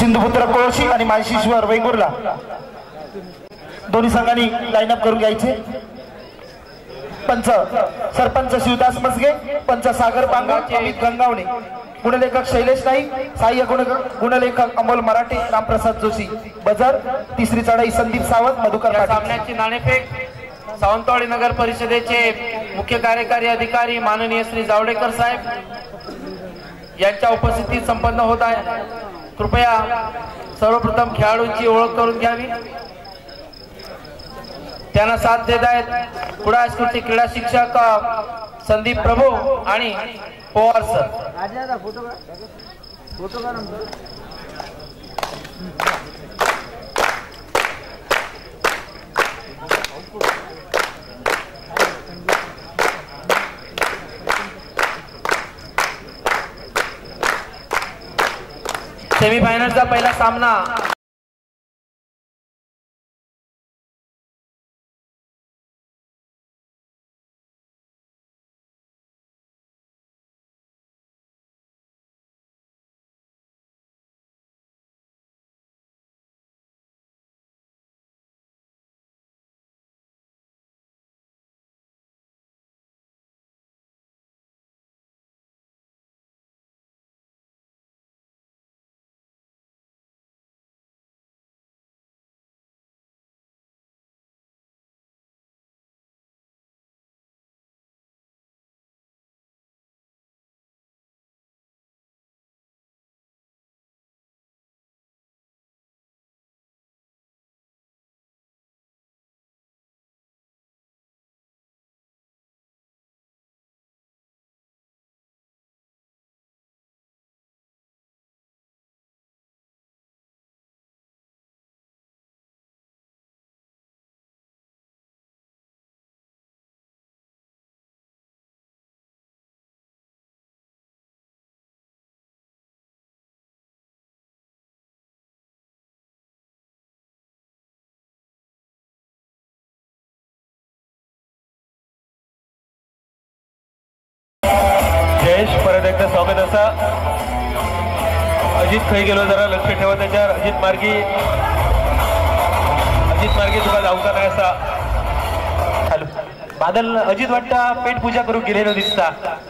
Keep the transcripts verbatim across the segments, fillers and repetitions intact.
सिंधुपुत्र कोळशी आणि माळशिश्वर वेंगुर्ला दोन्ही संघांनी लाईनअप करून घ्यायचे। पंच सरपंच शिवदास मसगे, पंच सागर पांगोळ, अमित गंगावणे, गुणलेखक शैलेश नाईक, सहाय्य गुणलेखक अमोल मराठे, रामप्रसाद जोशी। बजर तिसरी चढाई संदीप सावंत, मधुकर पाटील। सामन्याची नाणेफेक सावंतवाडी नगर परिषदेचे मुख्य कार्यकारी अधिकारी माननीय श्री जावडेकर साहेब यांच्या उपस्थितीत संपन्न होत आहे। कृपया सर्वप्रथम खेळाडूंची ओळख करून घ्यावी। त्यांना साथ देत आहेत कुडाळ हायस्कूलचे क्रीडा शिक्षक संदीप प्रभू आणि पवार सर। सेमीफायनलचा पहिला सामना परत एकदा स्वागत असा। अजित खाई गेलो जरा लक्ष ठेवा त्याच्यावर। अजित मार्गी अजित मार्गी तुका जाऊचा नाही असा। हॅलो बादल अजित वाटता पेट पूजा करून गेलेलो दिसता।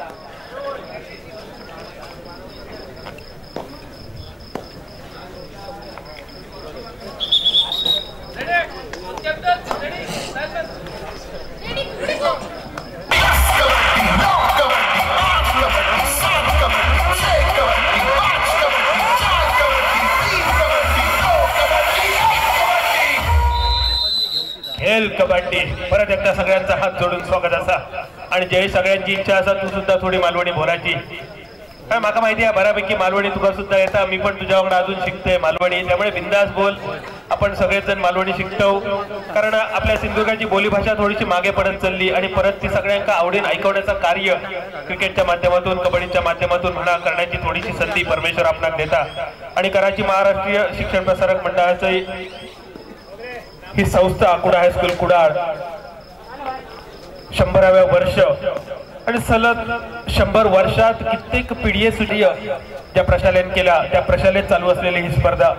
खेळ कबड्डी परत एकदा सगळ्यांचा हात जोडून स्वागत असा। आणि जे सगळ्यांची इच्छा असा तू सुद्धा थोडी मालवणी बोलायची। काय माका माहिती आहे बऱ्यापैकी मालवणी तुका सुद्धा येता, मी पण तुझ्याकडे अजून शिकतोय मालवणी, त्यामुळे बिंदास बोल। आपण सगळेच जण मालवणी शिकतो, कारण आपल्या सिंधुदुर्गाची बोलीभाषा थोडीशी मागे पडत चालली आणि परत ती सगळ्यांना आवडीन ऐकवण्याचा कार्य क्रिकेटच्या माध्यमातून कबड्डीच्या माध्यमातून म्हणा करण्याची थोडीशी संधी परमेश्वर आपणाक देता। आणि कराची महाराष्ट्रीय शिक्षण प्रसारक मंडळाची ही संस्था कुडाळ हायस्कूल कुडाळ शंभराव्या वर्ष आणि सलग शंभर वर्षात कित्येक पिढी सुढीय ज्या प्रशालेन केल्या त्या प्रशालेत चालू असलेली ही स्पर्धा।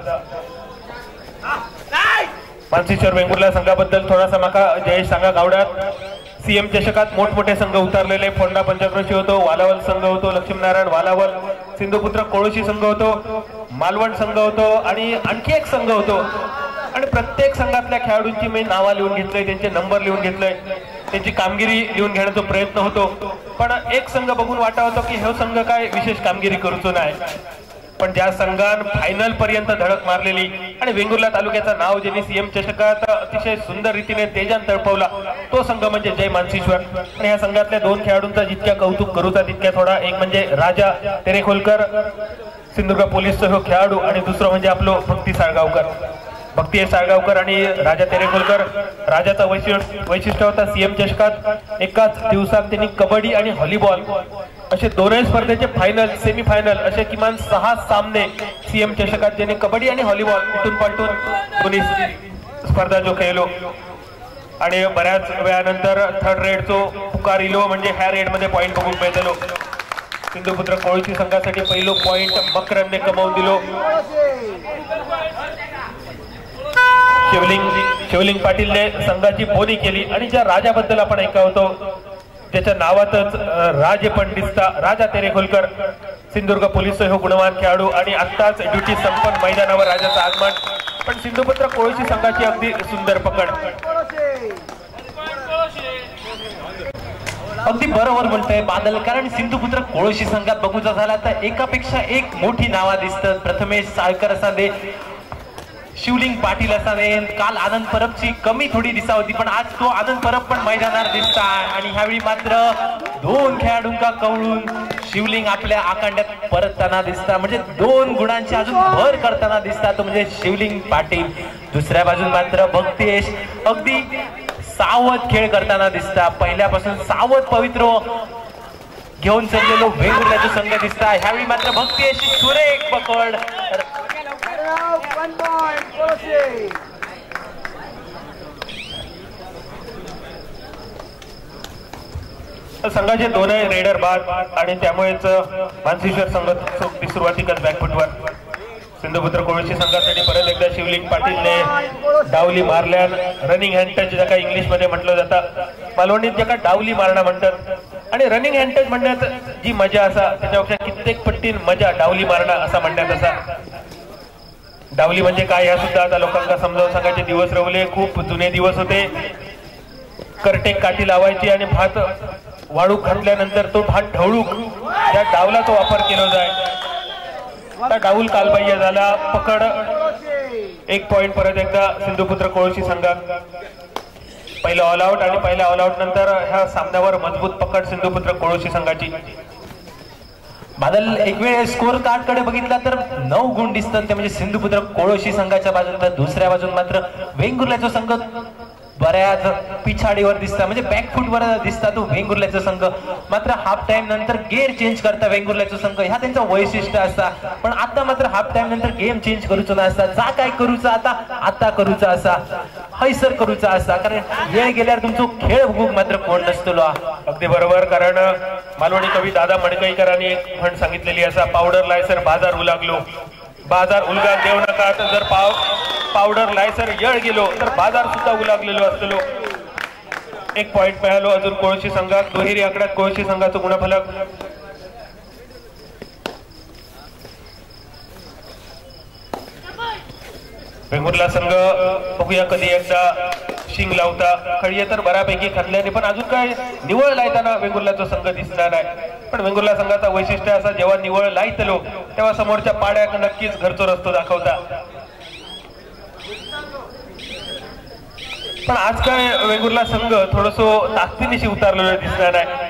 मानसीश्वर वेंगुर्ला संघाबद्दल थोडासा माका जयेश सांगा गावड्यात। सीएम चषकात मोठमोठे संघ उतरलेले, फोंडा पंचक्रोशी होतो, वालावल संघ होतो, लक्ष्मीनारायण वालावल, सिंधुपुत्र कोळशी संघ होतो, मालवण संघ होतो आणि आणखी एक संघ होतो। आणि प्रत्येक संघातल्या खेळाडूंची मी नावा लिहून घेतलंय, त्यांचे नंबर लिहून घेतलंय, त्यांची कामगिरी लिहून घेण्याचा प्रयत्न होतो। पण एक संघ बघून वाटा होतो की हे संघ काय विशेष कामगिरी करूचो नाही, पण ज्या संघान फायनल पर्यंत धडक मारलेली आणि वेंगुर्ला तालुक्याचं नाव ज्यांनी सीएम चषकात अतिशय सुंदर रीतीने तेजान तळपवला तो संघ म्हणजे जय मानसीश्वर। आणि ह्या संघातल्या दोन खेळाडूंचा जितक्या कौतुक करूचा तितक्या थोडा, एक म्हणजे राजा तेरेखोलकर सिंधुदुर्ग पोलीसचा हो खेळाडू आणि दुसरं म्हणजे आपलो भक्ती साळगावकर। भक्ती साळगावकर आणि राजा तेरेखोलकर, राजाचा वैशिष्ट्य वैशिष्ट्य होता सीएम चषकात एकाच दिवसात त्यांनी कबड्डी आणि व्हॉलीबॉल असे दोनही स्पर्धेचे फायनल सेमी फायनल असे किमान सहा सामने सीएम चषकात ज्यांनी कबड्डी आणि व्हॉलीबॉल उठून पालटून दोन्ही स्पर्धा जो खेळलो। आणि बऱ्याच वेळानंतर थर्ड रेडचो पुकार इलो म्हणजे ह्या रेड मध्ये पॉइंट बघून मिळतलो। सिंधुपुत्र कोळशी संघासाठी पहिलो पॉइंट मकरनने कमावून दिलो. शिवलिंग शिवलिंग पाटीलने संघाची बोनी केली आणि ज्या राजाबद्दल आपण ऐकावतो त्याच्या नावातच राजे पण दिसता. राजा तेरेखोलकर सिंधुदुर्ग पोलीस हो गुणवान खेळाडू आणि आत्ताच ड्युटी संपन्न मैदानावर राजाचं आगमन. पण सिंधुपुत्र कोळशी संघाची अगदी सुंदर पकड. अगदी बरोबर म्हणतोय बादल, कारण सिंधुपुत्र कोळशी संघात बघूचा झाला तर एकापेक्षा एक मोठी नावा दिसतात. प्रथमेश साळकर असावे, शिवलिंग पाटील असावे, काल आनंद परबची कमी थोडी दिसा होती पण आज तो आनंद परब पण मैदानावर दिसता. आणि ह्यावेळी मात्र दोन खेळाडूंका कवळून शिवलिंग आपल्या आखांड्यात परतताना दिसता, म्हणजे दोन गुणांची अजून भर करताना दिसता तो म्हणजे शिवलिंग पाटील. दुसऱ्या बाजून मात्र भक्तेश अगदी सावध खेळ करताना दिसता. पहिल्यापासून सावध पवित्र घेऊन चाललेलो वेंगुर्ल्याचा संघ दिसता. ह्यावेळी मात्र भक्तेश सुरेख पकड. संघाचे दोनही रेडर बाद आणि त्यामुळेच मानसेश्वर संघ सुरुवातीकच बॅकफुटवर. सिंधुपुत्र कोळशी संघासाठी परत एकदा शिवलिंग पाटीलने डावली मारल्या. रनिंग हँड टच ज्याका इंग्लिश मध्ये म्हटलं जातं, मालवणीत ज्याका डावली मारणं म्हणतात. आणि रनिंग हँड टच म्हणण्यात जी मजा असा त्याच्यापेक्षा कित्येक पट्टीन मजा डावली मारणं असा म्हणण्यात असा. डावली म्हणजे काय ह्या सुद्धा आता लोकांना समजावून सांगायचे दिवस रवले. खूप जुने दिवस होते. करटेक काठी लावायची आणि भात वाळू घातल्यानंतर तो भात ढवळूक त्या डावला तो वापर केला जाय. आता डाऊल कालबाह्य झाला. पकड एक पॉइंट परत एकदा सिंधुपुत्र कोळशी संघात. पहिलं ऑल आउट आणि पहिल्या ऑल आउट नंतर ह्या सामन्यावर मजबूत पकड सिंधुपुत्र कोळशी संघाची. बादल एक वेळ स्कोर कार्ड कडे बघितला तर नऊ गुण दिसतात ते म्हणजे सिंधुपुत्र कोळशी संघाच्या बाजून. तर दुसऱ्या बाजून मात्र वेंगुर्ल्याचा संघ बऱ्याच पिछाडीवर दिसता, म्हणजे बॅकफुटवर दिसता तो वेंगुर्ल्याचा संघ. मात्र हाफ टाइम नंतर गेअर चेंज करता वेंगुर्ल्याचा संघ, ह्या त्यांचं वैशिष्ट्य असता. पण आता मात्र हाफ टाइम नंतर गेम चेंज करूचा नसता. जा काय करूचा आता आता करूचा असा हैसर करूचा असा, कारण वेळ गेल्यावर तुमचा खेळ बघूक मात्र कोण नसतो. अगदी बरोबर, कारण मालवणी कवी दादा मडकईकरांनी एक म्हण सांगितलेली असा, पावडर लायसर बाजार उलागलो. बाजार उलगा देऊ नका. जर पाव पावडर लायसर येळ गेलो तर बाजार सुद्धा उलागलेलो असतो. एक पॉइंट मिळालो अजून कोळशी संघात. दुहेरी आकड्यात कोळशी संघाचं गुणफलक. वेंगुर्ला संघ बघूया कधी एकदा शिंग लावता. खळीये तर बऱ्यापैकी खाल्ल्याने पण अजून काय निवळ लायताना वेंगुर्ल्याचा संघ दिसणार आहे. पण वेंगुर्ला संघाचा वैशिष्ट्य असा, जेव्हा निवळ लायतलो तेव्हा समोरच्या पाड्या नक्कीच घरचो रस्तो दाखवता. पण आज काय वेंगुर्ला संघ थोडसो ताकदीनिशी उतारलेलं दिसणार आहे.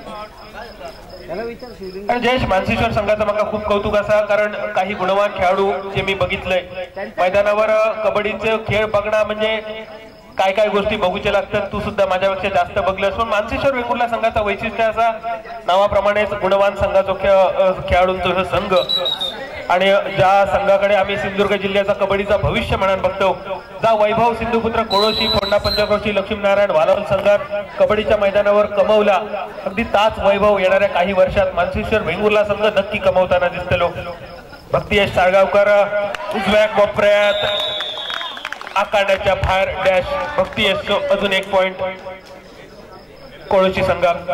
आणि जयेश मानसेश्वर संघाचा मला खूप कौतुक असा, कारण काही गुणवान खेळाडू जे मी बघितलंय मैदानावर कबड्डीचे खेळ बघणं म्हणजे काय काय गोष्टी बघूचे लागतात. तू सुद्धा माझ्यापेक्षा जास्त बघलंस. पण मानसेश्वर वेंगुर्ला संघाचा वैशिष्ट्य असा, नावाप्रमाणेच गुणवान संघाचा खेळाडूंचा संघ. आणि ज्या संघाकडे आम्ही सिंधुदुर्ग जिल्ह्याचा कबड्डीचा भविष्य म्हणून बघतो, जा वैभव सिंधुपुत्र कोळशी फोंडा पंचक्रोशी लक्ष्मीनारायण वालावल संघात कबड्डीच्या मैदानावर कमवला, अगदी ताच वैभव येणाऱ्या काही वर्षात मानसेश्वर वेंगुर्ला संघ नक्की कमवताना दिसतलो. भक्तियश साळगावकर उजव्या कोपऱ्यात आखाड्याच्या बाहेर डॅश. भक्तियश अजून एक पॉइंट कोळशी संघात.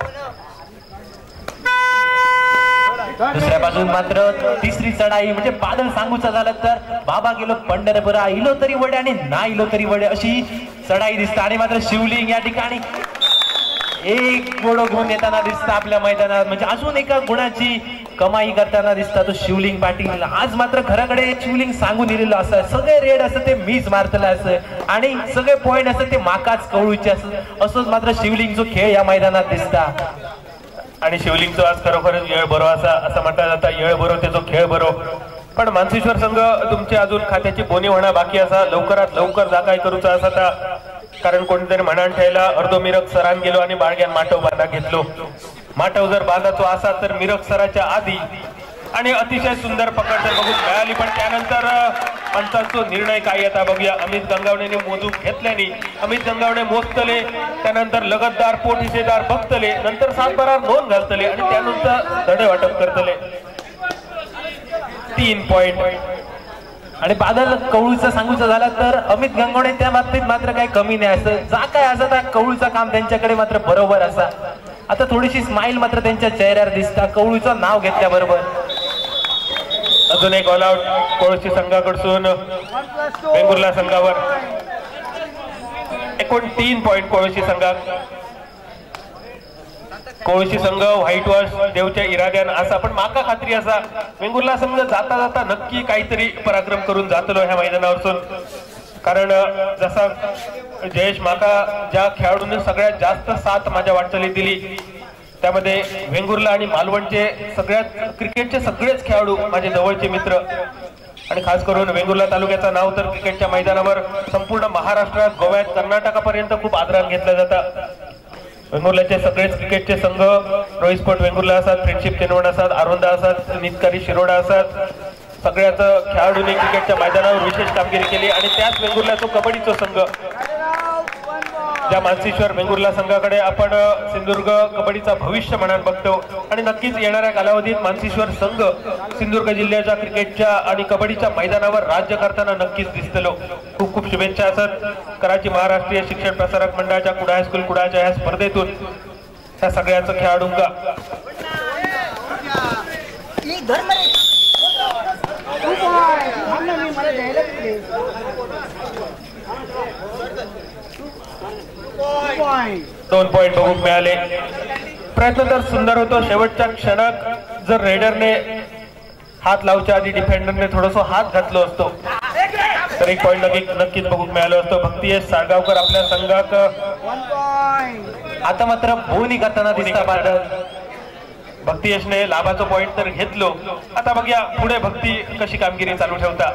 दुसऱ्या बाजून मात्र तिसरी चढाई, म्हणजे बादल सांगूचा झालं तर बाबा गेलो पंढरपुरा, इलो तरी वडे आणि ना इलो तरी वडे अशी चढाई दिसते. आणि मात्र शिवलिंग या ठिकाणी एक गोडो घेऊन येताना दिसतं आपल्या मैदानात, म्हणजे अजून एका गुणाची कमाई करताना दिसता तो शिवलिंग पाटील. आज मात्र घराकडे शिवलिंग सांगून दिलेलं असं, सगळे रेड असं ते मीच मारतलं असं आणि सगळे पॉइंट असं ते माकाच कवळूचे असं. असंच मात्र शिवलिंगचा खेळ या मैदानात दिसता. आणि शिवलिंगचं आज खरोखरच येळ बरो असा असं म्हटलं जातं. येळ बरो त्याचा खेळ बरो. पण मानसेश्वर संघ तुमची अजून खात्याची बोनी होणं बाकी असा, लवकरात लवकर जा काय करूचा असा था. कारण कोणीतरी म्हणान ठेवला अर्धो मिरक सरान गेलो आणि बाळग्यान माटव बांधा घेतलो. माटव जर बांधाचो असा तर मिरक सराच्या आधी आणि अतिशय सुंदर पकड जर बघून मिळाली. पण त्यानंतर पंचांचा निर्णय काय येता बघूया. अमित गंगावणेने मोजून घेतल्याने अमित गंगावणे मोजतले, त्यानंतर लगतदार पोट हिसेदार बघतले, नंतर सातबारा नोंद घालतले आणि त्यानंतर धडे वाटप करतले. तीन पॉइंट. आणि बादल कवळूचं सांगूचं झालं तर अमित गंगावणे त्या बाबतीत मात्र काही कमी नाही. असं जा काय असं त्या कवळूचं काम त्यांच्याकडे मात्र बरोबर असा. आता थोडीशी स्माइल मात्र त्यांच्या चेहऱ्यावर दिसता कवळूचं नाव घेतल्याबरोबर. अजून एक ऑल आउट कोळशी संघाकडून वेंगुर्ला संघावर. एकूण तीन पॉइंट कोळशी संघात. कोळशी संघ व्हाईट वॉश देवच्या इराद्यान असा, पण माका खात्री असा वेंगुर्ला संघ जाता जाता नक्की काहीतरी पराक्रम करून जातलो ह्या मैदानावरसून. कारण जसा जयेश माका ज्या खेळाडूंनी सगळ्यात जास्त साथ माझ्या वाटचाली दिली त्यामध्ये वेंगुर्ला आणि मालवणचे सगळ्यात क्रिकेटचे सगळेच खेळाडू माझे जवळचे मित्र. आणि खास करून वेंगुर्ला तालुक्याचं नाव तर क्रिकेटच्या मैदानावर संपूर्ण महाराष्ट्रात, गोव्यात, कर्नाटकापर्यंत खूप आदराने घेतलं जातं. वेंगुर्ल्याचे सगळेच क्रिकेटचे संघ रोहित स्पोर्ट वेंगुर्ला असतात, फ्रेंडशिप तेनवड असतात, आरोंदा असतात, नितकारी शिरोडा असतात, सगळ्याच खेळाडूंनी क्रिकेटच्या मैदानावर विशेष कामगिरी केली. आणि त्याच वेंगुर्ल्याचा कबड्डीचा संघ ज्या मानसेश्वर वेंगुर्ला संघाकडे आपण सिंधुदुर्ग कबड्डीचा भविष्य म्हणून बघतो. आणि नक्कीच येणाऱ्या कालावधीत मानसेश्वर संघ सिंधुदुर्ग जिल्ह्याच्या क्रिकेटच्या आणि कबड्डीच्या मैदानावर राज्य करताना नक्कीच दिसतलो. खूप खूप शुभेच्छा असत. कराची महाराष्ट्रीय शिक्षण प्रसारक मंडळाच्या कुडा हायस्कूल कुडाच्या ह्या स्पर्धेतून त्या सगळ्याच खेळाडूंका दोन पॉइंट बघून मिळाले. प्रयत्न तर सुंदर होतो. शेवटच्या क्षणात जर रेडरने हात लावच्या आधी डिफेंडरने थोडंसं हात घातलो असतो तर एक पॉइंट नक्की नक्कीच बघून मिळालो असतो. भक्तीयश साळगावकर आपल्या संघात आता मात्र भूनी करताना दिसता बादल. भक्तीयशने लाभाचं पॉइंट तर घेतलो. आता बघूया पुढे भक्ती कशी कामगिरी चालू ठेवता.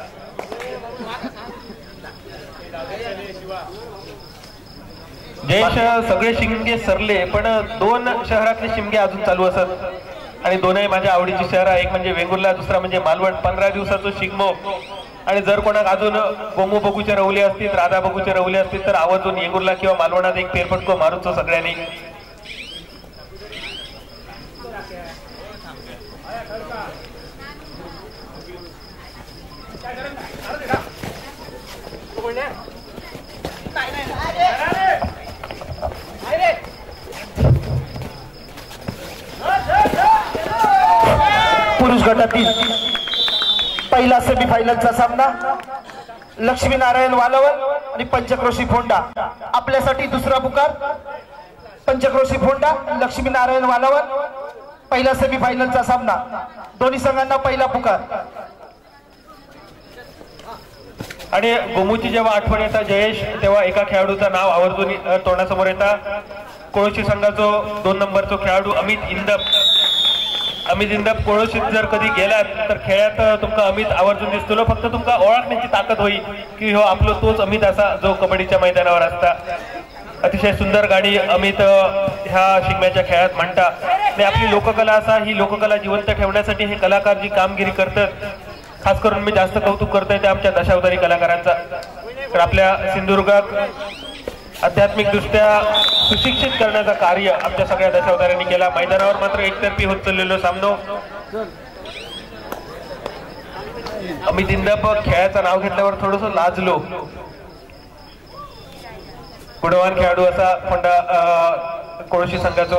जयेश सगळे शिमगे सरले, पण दोन शहरातले शिमगे अजून चालू असत आणि दोनही माझ्या आवडीची शहर. एक म्हणजे वेंगुर्ला, दुसरा म्हणजे मालवण. पंधरा दिवसाचं शिगमो. आणि जर कोणाक अजून गोमू बघूचे रवले असतील, राधा बघूचे रवले असतील तर आवर्जून वेंगुर्ला किंवा मालवणात एक फेरफटको मारूचो सगळ्यांनी. पुरुष गटातील पहिला सेमीफायनलचा सामना लक्ष्मीनारायण वालावल आणि पंचक्रोशी फोंडा. आपल्यासाठी दुसरा पुकार पंचक्रोशी फोंडा लक्ष्मीनारायण वालावल. पहिला सेमीफायनलचा सामना. दोन्ही संघांना पहिला पुकार. आणि गोमूची जेव्हा आठवण येतात जयेश तेव्हा एका खेळाडूचं नाव आवर्जून तोंडासमोर येतात. कोळशी संघाचो दोन नंबरचो खेळाडू अमित इंदप. अमित इंदप कोळशीत जर कधी गेलात तर खेळात तुमका अमित आवर्जून दिसतो. फक्त तुमका ओळखण्याची ताकद होई की हो आपलो तोच अमित असा जो कबड्डीच्या मैदानावर असता. अतिशय सुंदर गाडी अमित ह्या शिगम्याच्या खेळात म्हणता. आणि आपली लोककला असा ही लोककला जिवंत ठेवण्यासाठी हे कलाकार जी कामगिरी करतात. खास करून मी जास्त कौतुक करतोय ते आमच्या दशावतारी कलाकारांचा. तर आपल्या सिंधुदुर्गात आध्यात्मिक दृष्ट्या सुशिक्षित करण्याचं कार्य आमच्या सगळ्या दशावताऱ्यांनी केला. मैदानावर मात्र एकतर्फी होत चाललेलो सामनो. अमित इंदप खेळाचं नाव घेतल्यावर थोडस लाजलो. गुणवान खेळाडू असा फोंडा कोळशी संघाचो.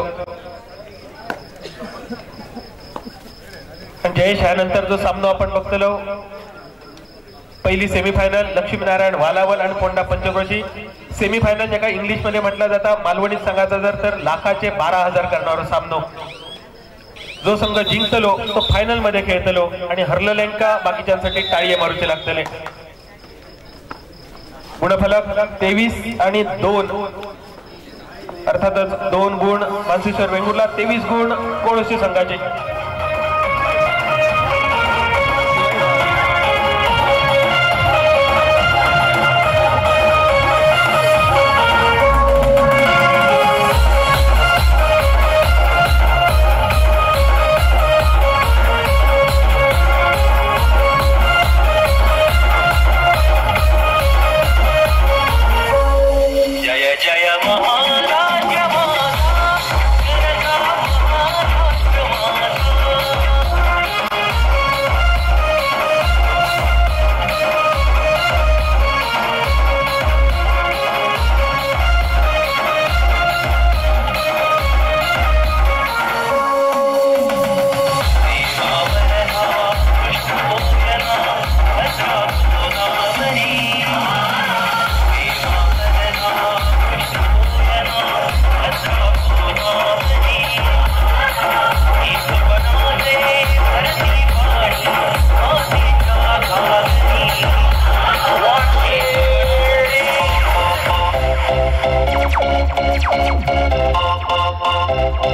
जयेश ह्यानंतर जो सामना आपण बघतलो पहिली सेमीफायनल लक्ष्मीनारायण वालावल आणि फोंडा पंचक्रोशी. सेमीफायनल ज्याका इंग्लिश मध्ये म्हटलं जातं मालवणी संघाचा जर तर लाखाचे बारा हजार करणारा सामनो. जो संघ जिंकतलो तो फायनल मध्ये खेळतलो आणि हरलेल्यांका बाकीच्यांसाठी टाळी मारूचे लागतले. गुणफलक तेवीस आणि दोन अर्थातच दोन गुण मानसेश्वर वेंगुर्ला, तेवीस गुण कोळशी संघाचे.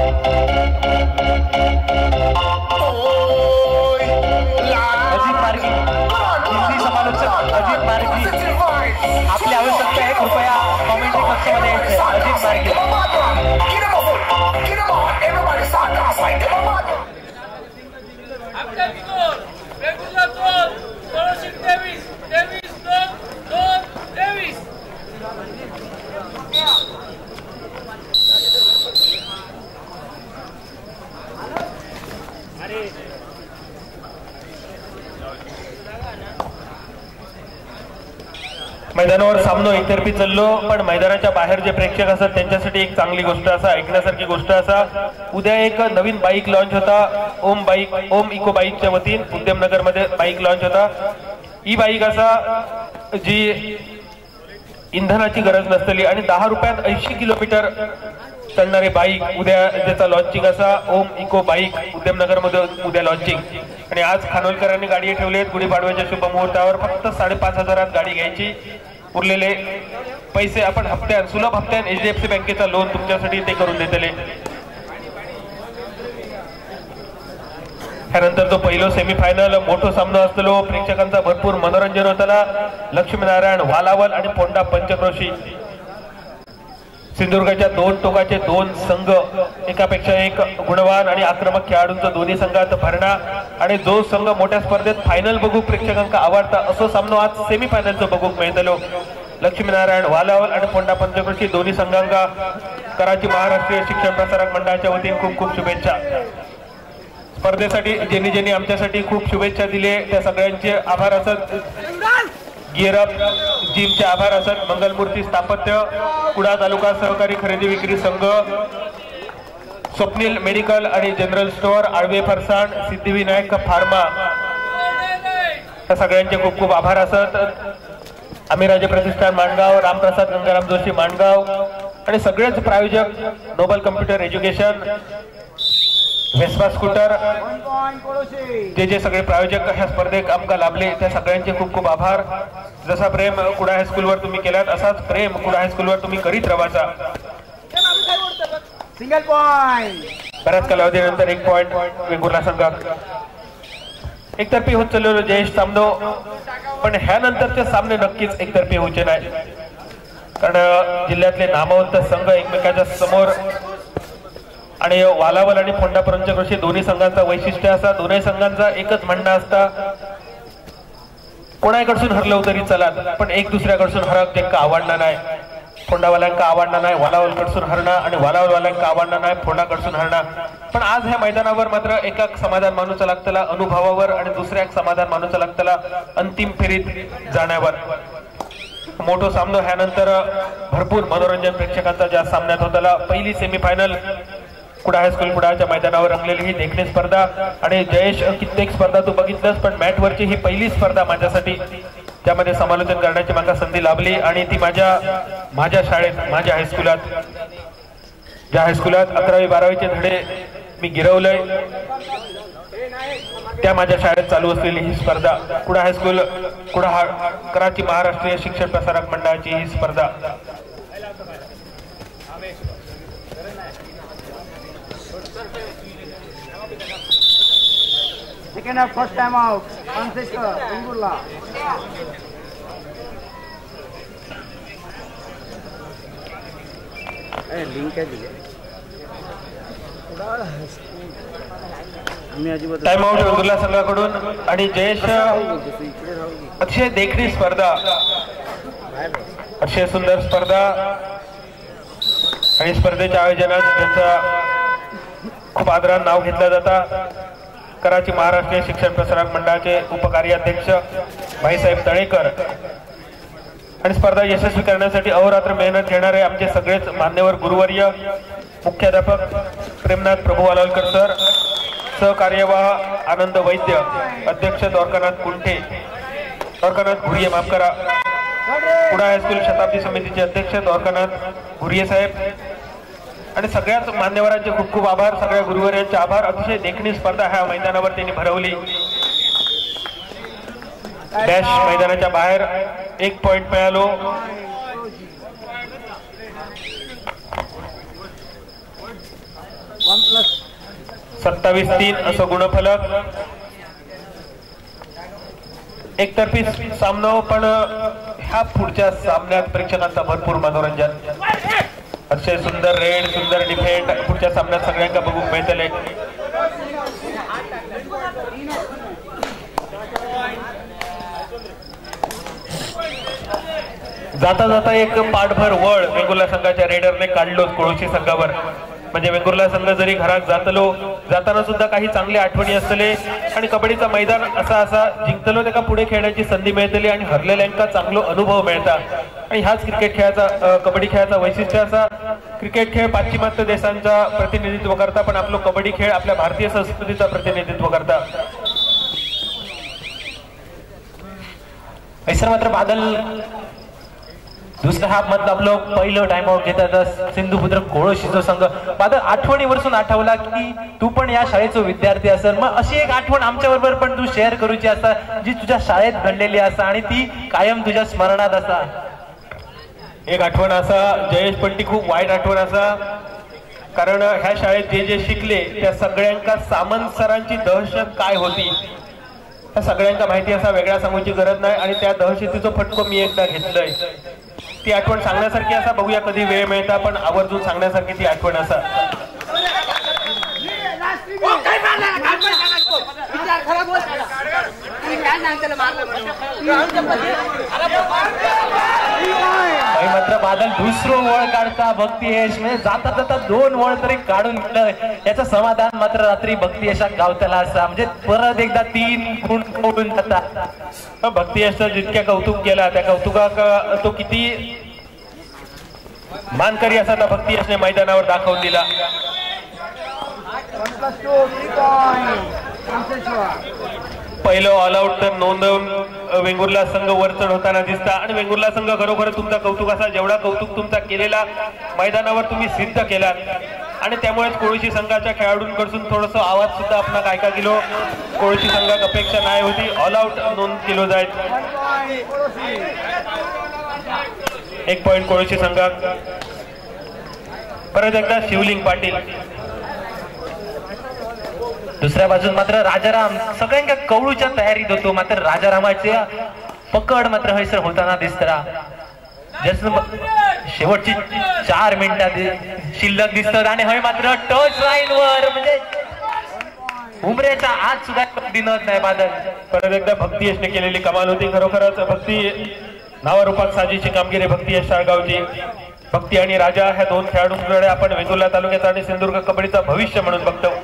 अजित मार्गी हिंदी समालोचक अजित मार्गी आपली आवश्यकता आहे, कृपया कॉमेंट्री कक्षामध्ये यायचे. अजित मार्गी मैदानावर सामनो एकतर्फी चाललो, पण मैदानाच्या बाहेर जे प्रेक्षक असतात त्यांच्यासाठी एक चांगली गोष्ट असा, ऐकण्यासारखी गोष्ट असा, उद्या एक नवीन बाईक लॉन्च होता. ओम बाईक ओम इको बाईकच्या वतीन उद्यमनगर मध्ये बाईक लॉन्च होता. ही बाईक असा जी इंधनाची गरज नसलेली आणि दहा रुपयात ऐंशी किलोमीटर चालणारी बाईक, उद्या ज्याचा लॉन्चिंग असा ओम इको बाईक उद्यमनगर मध्ये उद्या लॉन्चिंग. आणि आज खानोलकरांनी गाडी ठेवली आहेत. गुढीपाडव्याच्या शुभ मुहूर्तावर फक्त साडेपाच हजारात गाडी घ्यायची. उरलेले पैसे आपण हप्त्यात सुलभ हप्त्यात एचडीएफसी बँकेचा लोन तुमच्यासाठी ते करून देतले. त्यानंतर तो पहिलो सेमीफायनल मोठो सामना असतो, प्रेक्षकांचा भरपूर मनोरंजन होताला. लक्ष्मीनारायण वालावल आणि पोंडा पंचक्रोशी सिंधुदुर्गाच्या दोन टोकाचे दोन संघ, एकापेक्षा एक गुणवान आणि आक्रमक खेळाडूंचा दोन्ही संघात भरणा. आणि जो संघ मोठ्या स्पर्धेत फायनल बघू प्रेक्षकांका आवडता असो सामनो आज सेमीफायनलचो बघूक मेळतलो. लक्ष्मीनारायण वालावल आणि पोंडा पंचक्रोशी दोन्ही संघांका कराची महाराष्ट्रीय शिक्षण प्रसारक मंडळाच्या वतीने खूप खूप शुभेच्छा. स्पर्धेसाठी ज्यांनी ज्यांनी आमच्यासाठी खूप शुभेच्छा दिले त्या सगळ्यांचे आभार असत. गिअरअप जिमचे आभार असत. मंगलमूर्ती स्थापत्य, कुडा तालुका सहकारी खरेदी विक्री संघ, स्वप्नील मेडिकल आणि general store, Alave farsan, Siddhivinayak pharma, या सगळ्यांचे खूप खूप आभार असत. आमिराजे प्रतिष्ठान माणगाव, रामप्रसाद गंगाराम जोशी माणगाव आणि सगळेच प्रायोजक, noble computer education, Vespa scooter, जे जे सगळे प्रायोजक ह्या स्पर्धेक आमका लाभले त्या सगळ्यांचे खूप खूप आभार. जसा प्रेम कुडा हायस्कूलवर तुम्ही केलात असाच प्रेम कुडा हायस्कूलवर तुम्ही करीत राहायचा. सिंगल पॉइंट बऱ्याच कालावधीनंतर एक पॉइंट वेंगुर्ला संघात. एकतर्फी होत चाललेलो जयेश सामनो, पण ह्यानंतरचे सामने नक्कीच एकतर्फी होऊचे नाही, कारण जिल्ह्यातले नामवंत संघ एकमेकाच्या समोर. आणि वालावल आणि फोंडा पंचक्रोशी दोन्ही संघांचा वैशिष्ट्य असा, दोन्ही संघांचा एकच म्हणणं असता, कोणाकडसून हरलो तरी चलात पण एक दुसऱ्याकडसून हरक ज्यांका आवडणार नाही. फोंडावाल्यांका आवडणार नाही वालावलकडसून हरणं आणि वालावलवाल्यांका आवडणार नाही फोंडाकडसून हरणं. पण आज ह्या मैदानावर मात्र एका समाधान मानूचा लागतला अनुभवावर आणि दुसऱ्या समाधान मानूचा लागतला अंतिम फेरीत जाण्यावर. मोठो सामनो ह्यानंतर भरपूर मनोरंजन प्रेक्षकांचा ज्या सामन्यात होताला. पहिली सेमीफायनल कुडा हायस्कूल कुडाच्या मैदानावर रंगलेली ही देखणी स्पर्धा. आणि जयेश कित्येक स्पर्धा तू बघितलंस, पण मॅट वरची ही पहिली स्पर्धा माझ्यासाठी त्यामध्ये समालोचन करण्याची मला संधी लाभली. आणि ती माझ्या माझ्या शाळेत माझ्या हायस्कूलात ज्या हायस्कूलात अकरावी बारावीचे धडे मी गिरवलंय त्या माझ्या शाळेत चालू असलेली ही स्पर्धा. कुडा हायस्कूल कुडा कराची महाराष्ट्रीय शिक्षण प्रसारक मंडळाची ही स्पर्धा. Second half, first time out. Francisco, Ingurla. Hey, link है दिले. टाइम आउट वेंगुर्ला संघाकडून. आणि जयेश अतिशय देखणी स्पर्धा, अतिशय सुंदर स्पर्धा. आणि स्पर्धेच्या आयोजनात त्यांचा खूप आदराने नाव घेतलं जाता कराची महाराष्ट्रीय शिक्षण प्रसारक मंडळाचे उपकार्याध्यक्ष भाईसाहेब तळेकर. आणि स्पर्धा यशस्वी करण्यासाठी अहोरात्र मेहनत घेणारे आमचे सगळेच मान्यवर गुरुवर्य, मुख्याध्यापक प्रेमनाथ प्रभू वालावलकर सर, सहकार्यवाह आनंद वैद्य, अध्यक्ष द्वारकानाथ कुंठे, द्वारकानाथ घुरिये माफ करा, कुडा हायस्कूल शताब्दी समितीचे अध्यक्ष द्वारकानाथ घुरिये साहेब. आणि सगळ्याच मान्यवरांचे खूप खूप आभार, सगळ्या गुरुवर्यांचे आभार. अतिशय देखणी स्पर्धा ह्या मैदानावर त्यांनी भरवली. डॅश मैदानाच्या बाहेर एक पॉइंट मिळालो. सत्तावीस तीन असं गुणफलक. एकतर्फी सामना, पण ह्या पुढच्या सामन्यात प्रेक्षकांचा भरपूर मनोरंजन. अतिशय सुंदर रेड, सुंदर डिफेंड पुढच्या सामन्यात सगळ्यांना बघूक मिळतले. जाता जाता एक पाठभर वळ वेंगुर्ला संघाच्या रेडरने काढलो कोळशी संघावर. म्हणजे वेंगुर्ला संघ जरी घरात जातलो जाताना सुद्धा काही चांगली आठवणी असतले आणि कबड्डीचा मैदान असा असा जिंकतलो त्याका पुढे खेळण्याची संधी मिळतली आणि हरलेल्यांका चांगलो अनुभव मिळता. आणि ह्याच क्रिकेट खेळाचा कबड्डी खेळाचा वैशिष्ट्य असा, क्रिकेट खेळ पाश्चिमात्य देशांचा प्रतिनिधित्व करता, पण आपलो कबड्डी खेळ आपल्या भारतीय संस्कृतीचा प्रतिनिधित्व करता. ऐसर मात्र बादल दुसऱ्या हाफ मधलं आपलं पहिलं टाइम आउट घेतात सिंधुपुत्र कोळशीचा संघ. बादल आठवणी वरसून आठवला की तू पण या शाळेचा विद्यार्थी असेल, मग अशी एक आठवण आमच्या बरोबर पण तू शेअर करूची असा जी तुझ्या शाळेत घडलेली असा आणि ती कायम तुझ्या स्मरणात असा. एक आठवण असा जयेश, पण ती खूप वाईट आठवण असा, कारण ह्या शाळेत जे जे शिकले त्या सगळ्यांका सामंत सरांची दहशत काय होती त्या सगळ्यांका माहिती असा, वेगळा सांगूची गरज नाही. आणि त्या दहशतीचा फटको मी एकदा घेतलाय. ती आठवण सांगण्यासारखी असा, बघूया कधी वेळ मिळता, पण आवर्जून सांगण्यासारखी ती आठवण असा. मात्र बादल दुसरं वळ काढता भक्ती यश, म्हणजे जाता जाता दोन वळ तरी काढून घेतलं. याचं समाधान मात्र रात्री भक्ती यशात गावताला असा, म्हणजे परत एकदा तीन गुण करून जातात. भक्ती यशचं जितक्या कौतुक केला त्या कौतुका तो किती मानकरी असा त्या भक्ती यशने मैदानावर दाखवून दिला. पहिलं ऑल आउट तर नोंदवून वेंगुर्ला संघ वर चढ होताना दिसता. आणि वेंगुर्ला संघ खरोखर तुमचा कौतुक असा, जेवढा कौतुक तुमचा केलेला मैदानावर तुम्ही सिद्ध केलात. आणि त्यामुळेच कोळशी संघाच्या खेळाडूंकडून थोडस आवाज सुद्धा आपण काय का किलो कोळशी संघात अपेक्षा नाही होती. ऑल आउट नोंद केलो जायत. एक पॉइंट कोळशी संघात. परत एकदा शिवलिंग पाटील. दुसऱ्या बाजून मात्र राजाराम सगळ्यांच्या कवळूच्या तयारीत होतो, मात्र राजारामाचे पकड मात्र हैसर होताना दिसतरा. शेवटची चार मिनिटात शिल्लक दिसतात आणि हय मात्र टच लाईन वर, म्हणजे उमऱ्याच्या आत सुद्धा दिनत नाही बादल. परत एकदा भक्ती यशने केलेली कमाल होती. खरोखरच भक्ती नावारूपात साजीची कामगिरी भक्ती यश शाळगावची. भक्ती आणि राजा ह्या दोन खेळाडूंकडे आपण वेंगुर्ला तालुक्याचा आणि सिंधुदुर्ग कबड्डीचा भविष्य म्हणून बघतो.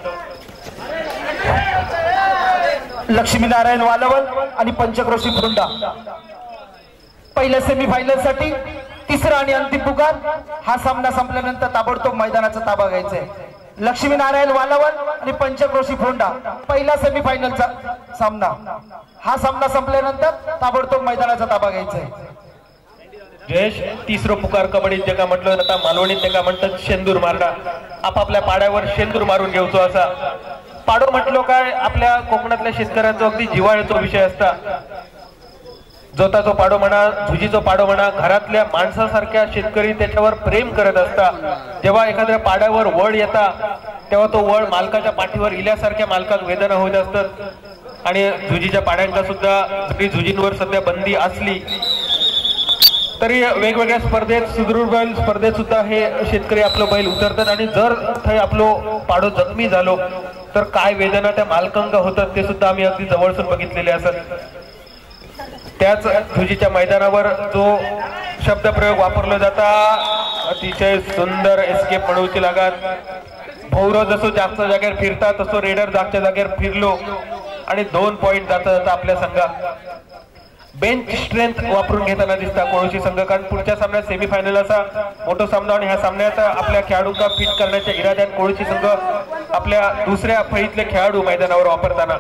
लक्ष्मीनारायण वालवल आणि पंचक्रोशी फुंडा पहिल्या सेमीफायनल साठी तिसरा आणि अंतिम पुकार. हा सामना संपल्यानंतर ताबडतोब मैदानाचा ताबा घ्यायचा आहे. लक्ष्मीनारायण वालवल आणि पंचक्रोशी फोंडा पहिला सेमीफायनलचा सामना. हा सामना संपल्यानंतर ताबडतोब मैदानाचा ताबा घ्यायचा आहे. जयेश, तिसरं पुकार कबड्डीत जे का म्हटलं जाता मालवणीत ते का म्हणतात शेंदूर मारला. आपापल्या पाड्यावर शेंदूर मारून घेऊचो असा. पाडो म्हटलो काय आपल्या कोकणातल्या शेतकऱ्यांचा अगदी जिव्हाळ्याचा विषय असता. जोताचो पाडो म्हणा, झुजीचो पाडो म्हणा, घरातल्या माणसासारख्या शेतकरी त्याच्यावर प्रेम करत असता. जेव्हा एखाद्या पाड्यावर वळ येता तेव्हा तो वळ मालकाच्या पाठीवर इल्यासारख्या मालकात वेदना होत असतात. आणि झुजीच्या पाड्यांका सुद्धा जरी झुजींवर सध्या बंदी असली तरी वेगवेगळ्या स्पर्धेत सुदृढ बैल स्पर्धेत सुद्धा हे शेतकरी आपलं बैल उतरतात. आणि जर थंय आपलो पाडो जखमी झालो तर काय वेदना त्या मालकांका होतात ते सुद्धा आम्ही अगदी जवळसून बघितलेले असत. त्याच झुजीच्या मैदानावर जो शब्दप्रयोग वापरला जाता अतिशय सुंदर एस्केप म्हणूची लागत. भौरव जसो जागच्या जागेवर फिरता तसो रेडर जागच्या जागेवर फिरलो आणि दोन पॉइंट जाता जाता आपल्या संघात बेंच स्ट्रेंथ वापरून घेताना दिसता कोळशी संघ. कारण पुढच्या सामन्यात सेमीफायनल असा मोठा सामना आणि ह्या सामन्यात आपल्या खेळाडूंना फिट करण्याच्या इराद्याने कोळशी संघ आपल्या दुसऱ्या फळीतले खेळाडू मैदानावर वापरताना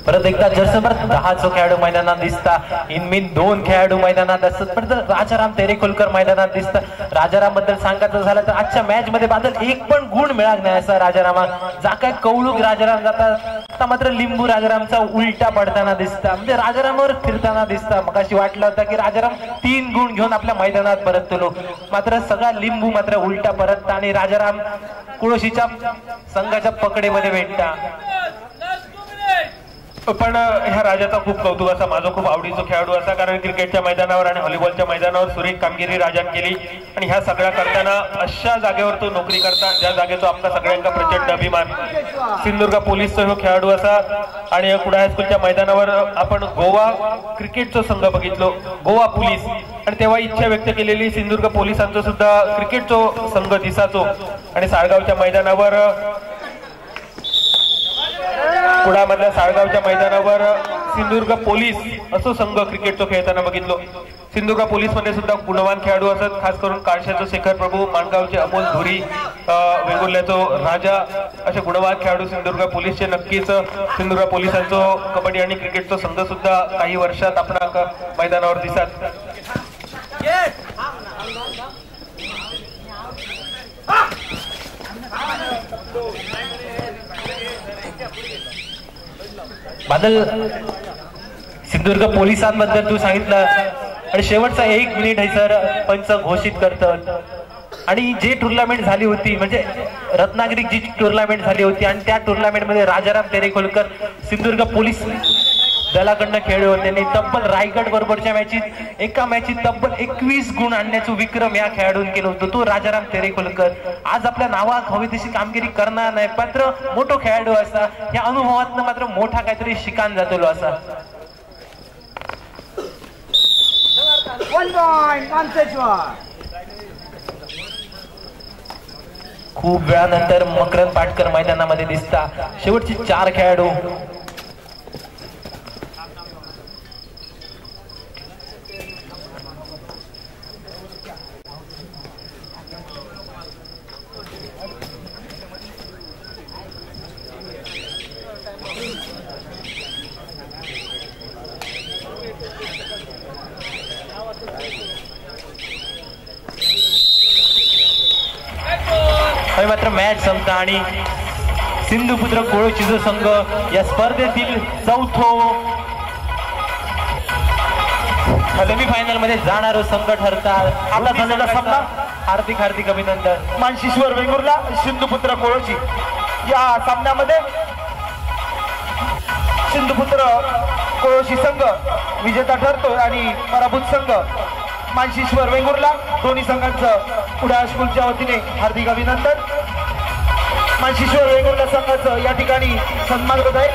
परत एकदा जरसभर दहाचो खेळाडू मैदानात दिसता इनमीन दोन खेळाडू मैदानात असतात. परत राजाराम तेरेखोलकर मैदानात दिसतात. राजाराम बद्दल सांगायचं झालं तर आजच्या मॅच मध्ये बादल एक पण गुण मिळाला नाही असा राजारामाक. जा काय कौळूक राजाराम जातात आता मात्र लिंबू राजारामचा उलटा पडताना दिसता, म्हणजे राजारामावर फिरताना दिसता. मग अशी वाटलं होतं की राजाराम तीन गुण घेऊन आपल्या मैदानात परतलो, मात्र सगळा लिंबू मात्र उलटा परतता आणि राजाराम कुळशीच्या संघाच्या पकडेमध्ये भेटता. पण ह्या राजाचा खूप कौतुक असा, माझा खूप आवडीचा खेळाडू असा, कारण क्रिकेटच्या मैदानावर आणि व्हॉलीबॉलच्या मैदानावर सुरेख कामगिरी राजान केली. आणि ह्या सगळ्या करताना अशा जागेवर तो नोकरी करता ज्या जागेचा आमचा सगळ्यांना प्रचंड अभिमान. सिंधुदुर्ग पोलीसचा हो खेळाडू असा. आणि कुडा हायस्कूलच्या मैदानावर आपण गोवा क्रिकेटचा संघ बघितलो, गोवा पोलीस, आणि तेव्हा इच्छा व्यक्त केलेली सिंधुदुर्ग पोलिसांचा सुद्धा क्रिकेटचा संघ दिसाचो. आणि साळगावच्या मैदानावर कुडामधल्या साळगावच्या मैदानावर सिंधुदुर्ग पोलीस असो संघ क्रिकेटचो खेळताना बघितलो. सिंधुदुर्ग पोलीस मध्ये सुद्धा गुणवान खेळाडू असत, खास करून काळशाचो शेखर प्रभू, माणगावचे अमोल धुरी, वेंगुर्ल्याचो राजा असे गुणवान खेळाडू सिंधुदुर्ग पोलीसचे नक्कीच. सिंधुदुर्ग पोलिसांचो कबड्डी आणि क्रिकेटचा संघ सुद्धा काही वर्षात आपणाक मैदानावर दिसत. बादल सिंधुदुर्ग पोलिसांबद्दल तू सांगितलं आणि शेवटचा एक मिनिट आहे सर पंच घोषित करतात. आणि जे टुर्नामेंट झाली होती म्हणजे रत्नागिरी जी टुर्नामेंट झाली होती आणि त्या टुर्नामेंट मध्ये राजाराम तेरेखोलकर सिंधुदुर्ग पोलीस दलाकडनं खेळले होते. त्यांनी तब्बल रायगड बरोबरच्या मॅचीत एका मॅचीत तब्बल एकवीस गुण आणण्याचं विक्रम या खेळाडून केलं होतं. तो राजाराम तेरेखोलकर आज आपल्या नावात हवी तशी कामगिरी करणार नाही, मात्र मोठो खेळाडू असा, या अनुभवातनं मात्र मोठा काहीतरी शिकान जातलो असा. खूप वेळानंतर मकरंद पाटकर मैदानामध्ये दिसता. शेवटचे चार खेळाडू मात्र मॅच संपता आणि सिंधुपुत्र कोळशीचा संघ या स्पर्धेतील चौथो सेमीफायनल मध्ये जाणारा संघ ठरतात. आपला झालेला सामना हार्दिक हार्दिक अभिनंदन. मानशिश्वर वेंगुर्ला सिंधुपुत्र कोळशी या सामन्यामध्ये सिंधुपुत्र कोळशी संघ विजेता ठरतो आणि पराभूत संघ मानशिश्वर वेंगुर्ला. दोन्ही संघांचं कुडा हायस्कूलच्या वतीने हार्दिक अभिनंदन. मानशिश्वर वेंगुर्ला संघाचं या ठिकाणी सन्मान होत आहे.